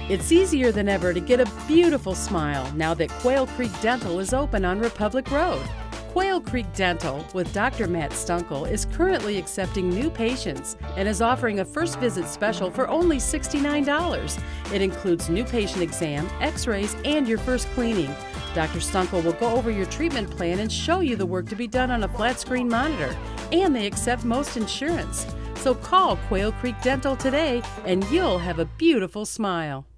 It's easier than ever to get a beautiful smile now that Quail Creek Dental is open on Republic Road. Quail Creek Dental with Dr. Matt Stunkel is currently accepting new patients and is offering a first visit special for only $69. It includes new patient exam, x-rays, and your first cleaning. Dr. Stunkel will go over your treatment plan and show you the work to be done on a flat screen monitor, and they accept most insurance. So call Quail Creek Dental today and you'll have a beautiful smile.